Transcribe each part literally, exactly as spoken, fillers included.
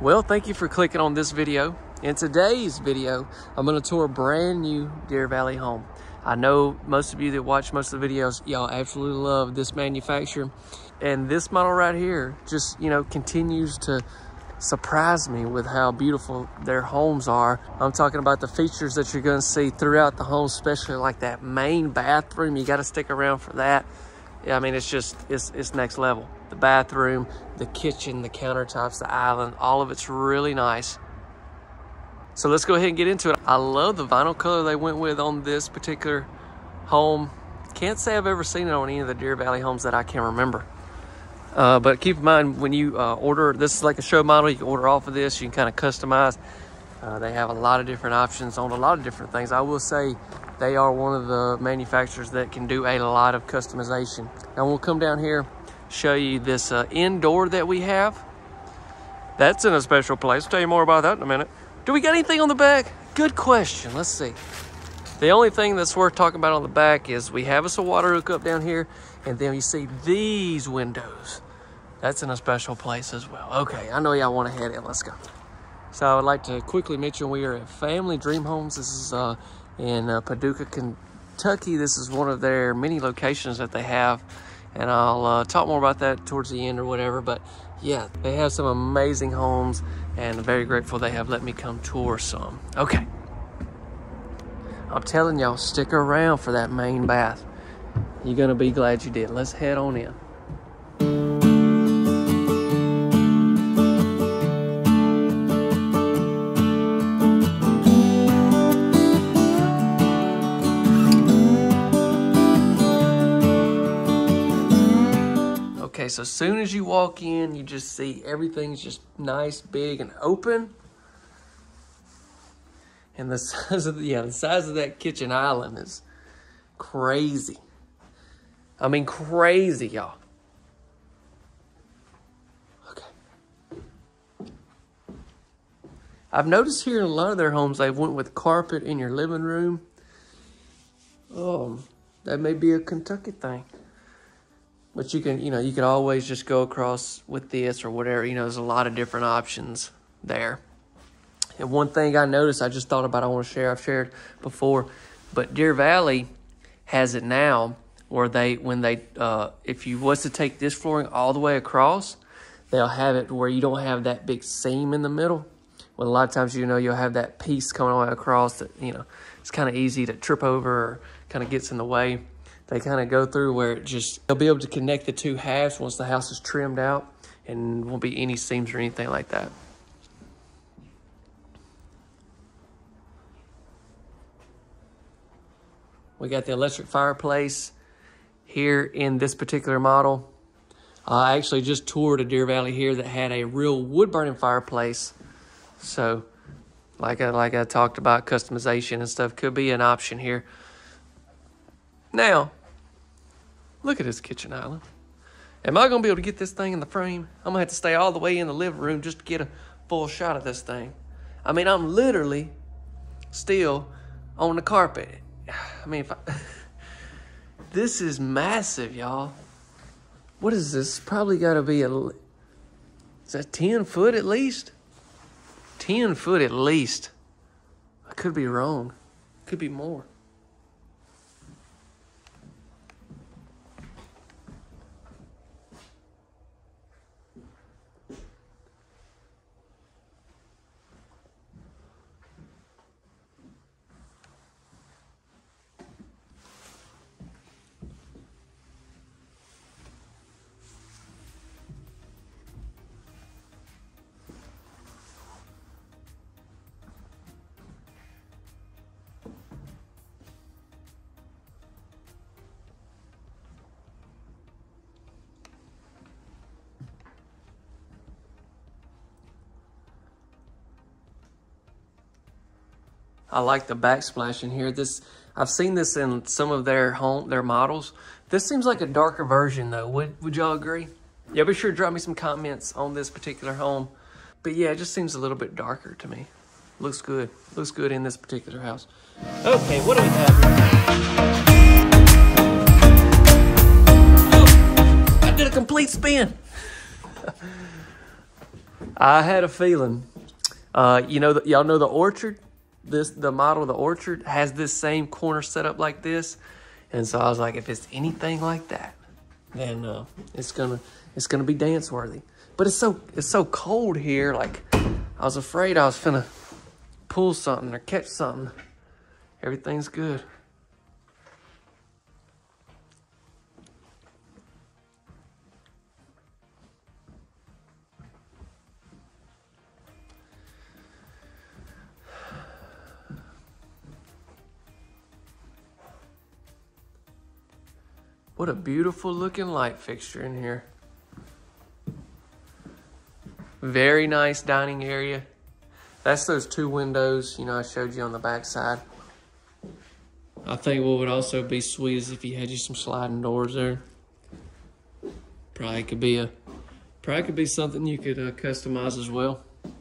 Well, thank you for clicking on this video. In today's video, I'm going to tour a brand new Deer Valley home. I know most of you that watch most of the videos, y'all absolutely love this manufacturer. And this model right here just, you know, continues to surprise me with how beautiful their homes are. I'm talking about the features that you're going to see throughout the home, especially like that main bathroom. You got to stick around for that. Yeah, I mean, it's just, it's, it's next level. The bathroom, the kitchen, the countertops, the island, all of it's really nice. So let's go ahead and get into it. I love the vinyl color they went with on this particular home. Can't say I've ever seen it on any of the Deer Valley homes that I can remember. Uh, but keep in mind, when you uh, order, this is like a show model, you can order off of this, you can kind of customize. Uh, they have a lot of different options on a lot of different things. I will say they are one of the manufacturers that can do a lot of customization. Now we'll come down here, show you this uh, indoor that we have. That's in a special place. I'll tell you more about that in a minute. Do we got anything on the back? Good question. Let's see. The only thing that's worth talking about on the back is we have us a water hookup down here, and then you see these windows. That's in a special place as well. Okay, I know y'all want to head in. Let's go. So I would like to quickly mention we are at Family Dream Homes. This is uh, in uh, Paducah, Kentucky. This is one of their many locations that they have, and I'll uh, talk more about that towards the end or whatever. But yeah, they have some amazing homes, and I'm very grateful they have let me come tour some. Okay. I'm telling y'all, stick around for that main bath. You're gonna be glad you did. Let's head on in. Okay, so as soon as you walk in, you just see everything's just nice, big, and open. And the size of the, yeah, the size of that kitchen island is crazy. I mean, crazy, y'all. Okay. I've noticed here in a lot of their homes, they went with carpet in your living room. Oh, that may be a Kentucky thing. But you can, you know, you could always just go across with this or whatever. You know, there's a lot of different options there. And one thing I noticed, I just thought about, I want to share, I've shared before, but Deer Valley has it now where they, when they, uh, if you was to take this flooring all the way across, they'll have it where you don't have that big seam in the middle. Well, a lot of times, you know, you'll have that piece coming all the way across that, you know, it's kind of easy to trip over or kind of gets in the way. They kind of go through where it just, they'll be able to connect the two halves once the house is trimmed out, and won't be any seams or anything like that. We got the electric fireplace here in this particular model. Uh, I actually just toured a Deer Valley here that had a real wood-burning fireplace. So, like I, like I talked about, customization and stuff could be an option here. Now, look at this kitchen island. Am I going to be able to get this thing in the frame? I'm going to have to stay all the way in the living room just to get a full shot of this thing. I mean, I'm literally still on the carpet. I mean, if I, this is massive, y'all. What is this? Probably got to be a, is that ten foot at least? ten foot at least. I could be wrong. Could be more. I like the backsplash in here. This, I've seen this in some of their home, their models. This seems like a darker version though. Would, would y'all agree? Yeah, be sure to drop me some comments on this particular home. But yeah, it just seems a little bit darker to me. Looks good. Looks good in this particular house. Okay, what do we have here? Oh, I did a complete spin. I had a feeling. Uh, you know, y'all know the orchard. This the model of the orchard has this same corner set up like this, and so I was like, if it's anything like that, then uh, it's gonna it's gonna be dance worthy. But it's so it's so cold here. Like I was afraid I was finna pull something or catch something. Everything's good. What a beautiful looking light fixture in here. Very nice dining area. That's those two windows, you know, I showed you on the back side. I think what would also be sweet is if you had you some sliding doors there. Probably could be a, probably could be something you could uh, customize as well.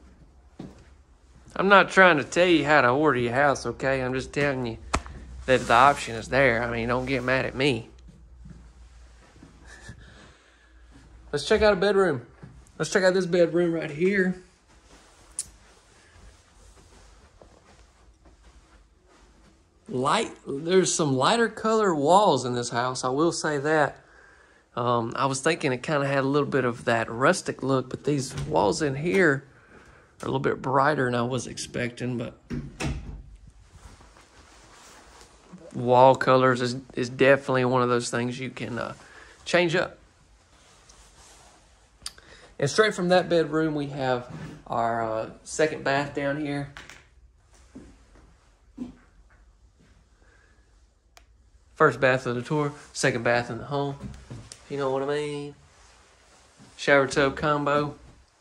I'm not trying to tell you how to order your house, okay? I'm just telling you that the option is there. I mean, don't get mad at me. Let's check out a bedroom. Let's check out this bedroom right here. Light, there's some lighter color walls in this house, I will say that. Um, I was thinking it kind of had a little bit of that rustic look, but these walls in here are a little bit brighter than I was expecting, but wall colors is, is definitely one of those things you can uh, change up. And straight from that bedroom, we have our uh, second bath down here. First bath of the tour, second bath in the home, if you know what I mean. Shower tub combo.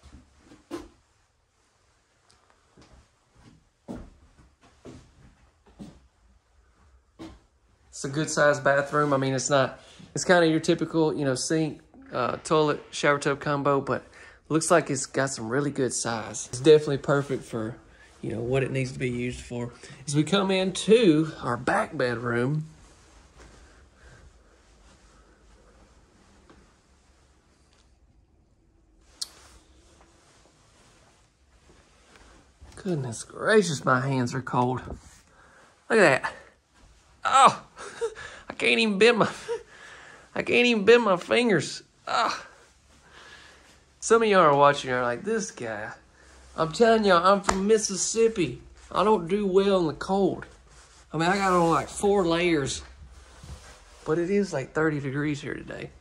It's a good sized bathroom. I mean, it's not, it's kind of your typical, you know, sink, uh, toilet, shower tub combo, but looks like it's got some really good size. It's definitely perfect for, you know, what it needs to be used for. As we come into our back bedroom, goodness gracious, my hands are cold. Look at that. Oh, I can't even bend my, I can't even bend my fingers. Oh. Some of y'all are watching are like, this guy. I'm telling y'all, I'm from Mississippi. I don't do well in the cold. I mean, I got on like four layers, but it is like thirty degrees here today.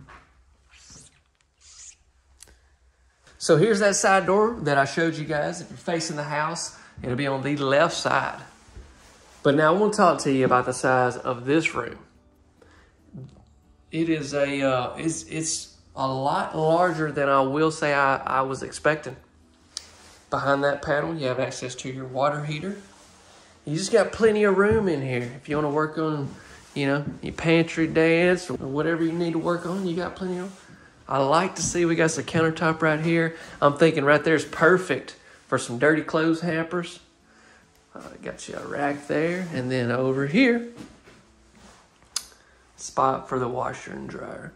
So here's that side door that I showed you guys. If you're facing the house, it'll be on the left side. But now I want to talk to you about the size of this room. It is a, uh, it's, it's a lot larger than I will say I, I was expecting. Behind that panel, you have access to your water heater. You just got plenty of room in here. If you want to work on, you know, your pantry dance or whatever you need to work on, you got plenty of. I like to see we got some countertop right here. I'm thinking right there is perfect for some dirty clothes hampers. Uh, got you a rack there, and then over here, spot for the washer and dryer.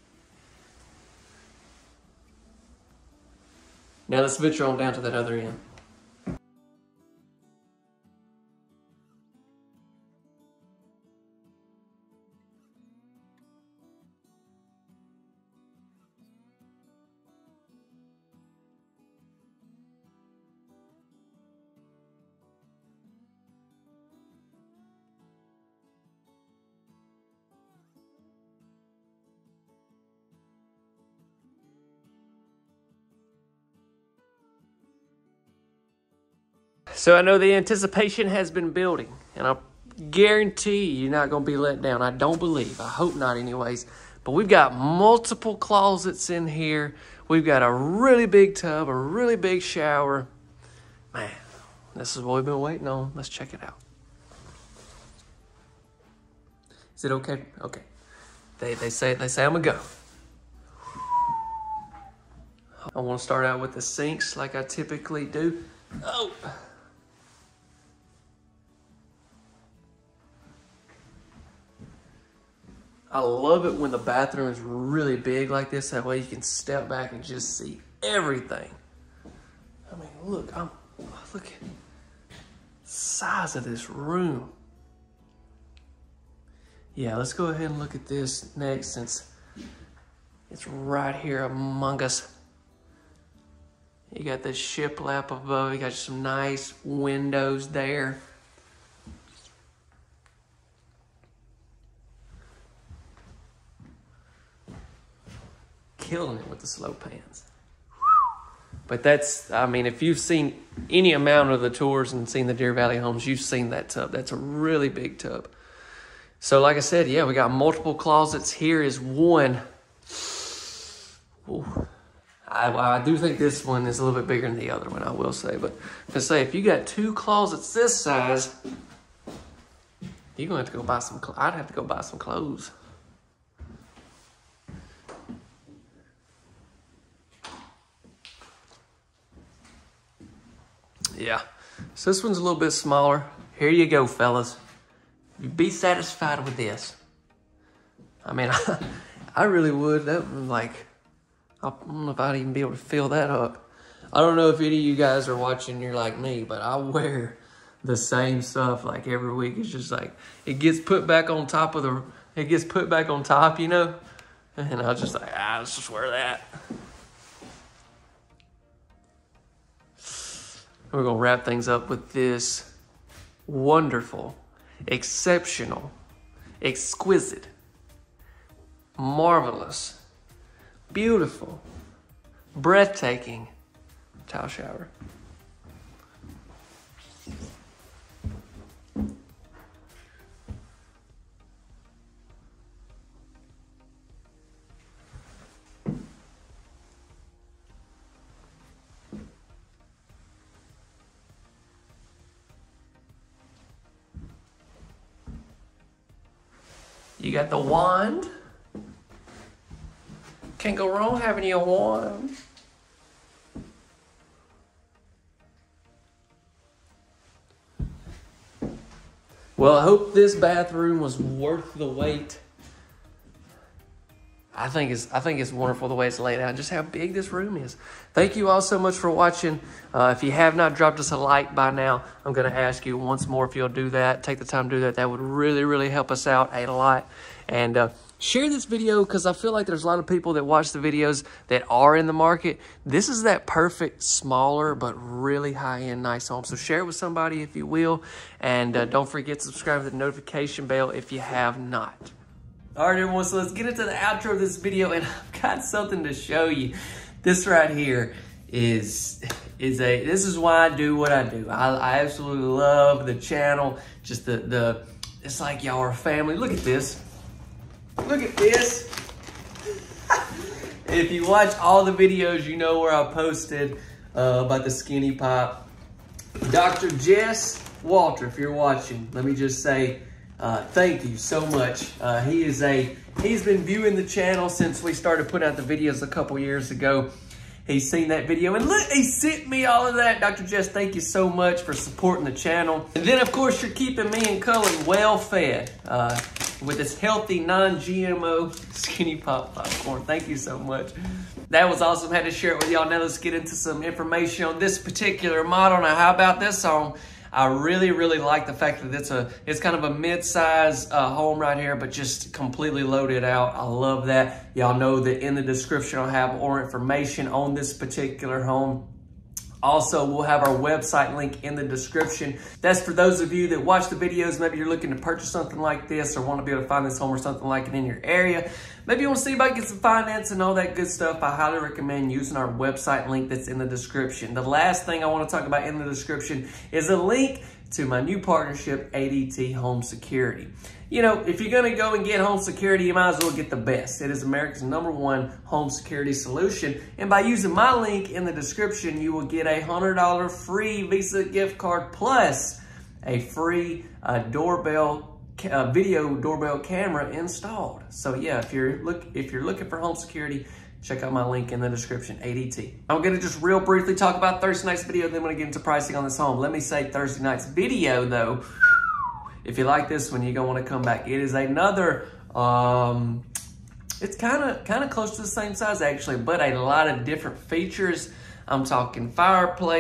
Now let's venture on down to that other end. So I know the anticipation has been building, and I guarantee you're not going to be let down. I don't believe. I hope not anyways. But we've got multiple closets in here. We've got a really big tub, a really big shower. Man, this is what we've been waiting on. Let's check it out. Is it okay? Okay. They, they say, they say I'm going to go. I want to start out with the sinks like I typically do. Oh! I love it when the bathroom is really big like this. That way you can step back and just see everything. look, I'm, look at the size of this room. Yeah, let's go ahead and look at this next since it's right here among us. You got this shiplap above, you got some nice windows there. Killing it with the slow pans. But that's, I mean, if you've seen any amount of the tours and seen the Deer Valley homes, you've seen that tub. That's a really big tub. So like I said, yeah, we got multiple closets. Here is one. Ooh. I, I do think this one is a little bit bigger than the other one, I will say. But to say, if you got two closets this size, you're going to have to go buy some, I'd have to go buy some clothes. Yeah, so this one's a little bit smaller. Here you go, fellas. Be satisfied with this. I mean, I, I really would. That was like, I don't know if I'd even be able to fill that up. I don't know if any of you guys are watching, you're like me, but I wear the same stuff like every week. It's just like, it gets put back on top of the, it gets put back on top, you know? And I was just like, ah, let's just wear that. We're gonna wrap things up with this wonderful, exceptional, exquisite, marvelous, beautiful, breathtaking towel shower. You got the wand. Can't go wrong having your wand. Well, I hope this bathroom was worth the wait. I think it's I think it's wonderful the way it's laid out, just how big this room is. Thank you all so much for watching. Uh, if you have not dropped us a like by now, I'm going to ask you once more if you'll do that. Take the time to do that. That would really, really help us out a lot. And uh, share this video because I feel like there's a lot of people that watch the videos that are in the market. This is that perfect, smaller, but really high-end, nice home. So share it with somebody if you will. And uh, don't forget to subscribe to the notification bell if you have not. All right, everyone, so let's get into the outro of this video, and I've got something to show you. This right here is, is a, this is why I do what I do. I, I absolutely love the channel, just the, the, it's like y'all are family. Look at this. Look at this. If you watch all the videos, you know where I posted uh, about the skinny pop. Doctor Jess Walter, if you're watching, let me just say, Uh, thank you so much. Uh, he is a, he's been viewing the channel since we started putting out the videos a couple years ago. He's seen that video and look, he sent me all of that. Doctor Jess, thank you so much for supporting the channel. And then of course, you're keeping me and Cullen well fed uh, with this healthy non G M O skinny pop popcorn. Thank you so much. That was awesome. Had to share it with y'all. Now let's get into some information on this particular model. Now, how about this home? I really, really like the fact that it's a, it's kind of a mid-size uh, home right here, but just completely loaded out. I love that. Y'all know that in the description I'll have more information on this particular home. Also, we'll have our website link in the description. That's for those of you that watch the videos. Maybe you're looking to purchase something like this or want to be able to find this home or something like it in your area. Maybe you want to see if I can get some finance and all that good stuff. I highly recommend using our website link that's in the description. The last thing I want to talk about in the description is a link to my new partnership, A D T Home Security. You know, if you're going to go and get home security, you might as well get the best. It is America's number one home security solution. And by using my link in the description, you will get a one hundred dollar free Visa gift card plus a free uh, doorbell, uh, video doorbell camera installed. So yeah, if you're, look, if you're looking for home security, check out my link in the description, A D T. I'm going to just real briefly talk about Thursday night's video, then I'm going to get into pricing on this home. Let me say Thursday night's video, though, if you like this one, you're going to want to come back. It is another, um, it's kind of kind of close to the same size, actually, but a lot of different features. I'm talking fireplace,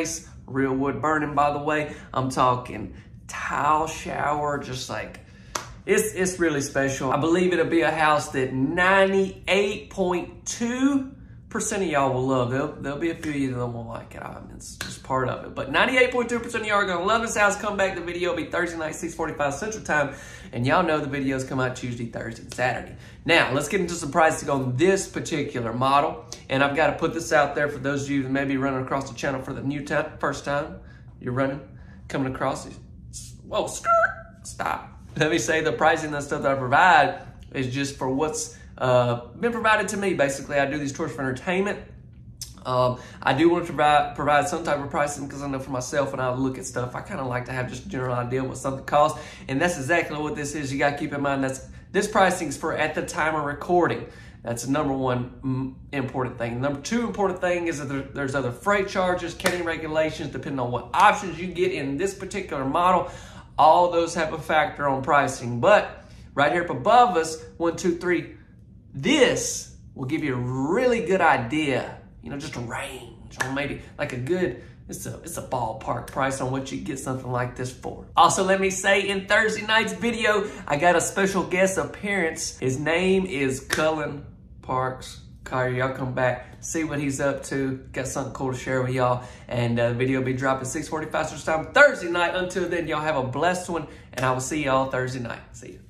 real wood burning, by the way. I'm talking tile shower, just like, it's, it's really special. I believe it'll be a house that ninety-eight point two percent of y'all will love. There'll, there'll be a few of you that won't like it. I mean, it's just part of it. But ninety-eight point two percent of y'all are gonna love this house. Come back, the video will be Thursday night, six forty-five Central Time. And y'all know the videos come out Tuesday, Thursday, and Saturday. Now, let's get into some pricing on this particular model. And I've got to put this out there for those of you that may be running across the channel for the new time, first time you're running, coming across these. Whoa, skirt, stop. Let me say the pricing and stuff that I provide is just for what's uh, been provided to me. Basically, I do these tours for entertainment. Um, I do want to provide, provide some type of pricing because I know for myself when I look at stuff, I kind of like to have just a general idea what something costs. And that's exactly what this is. You got to keep in mind that's this pricing is for at the time of recording. That's the number one important thing. Number two important thing is that there, there's other freight charges, county regulations, depending on what options you get in this particular model. All those have a factor on pricing. But right here up above us, one, two, three, this will give you a really good idea. You know, just a range, or maybe like a good, it's a, it's a ballpark price on what you get something like this for. Also, let me say in Thursday night's video, I got a special guest appearance. His name is Cullen Parks. Kyrie, y'all come back, see what he's up to. Got something cool to share with y'all. And uh, the video will be dropping six forty-five Central Time Thursday night. Until then, y'all have a blessed one, and I will see y'all Thursday night. See you.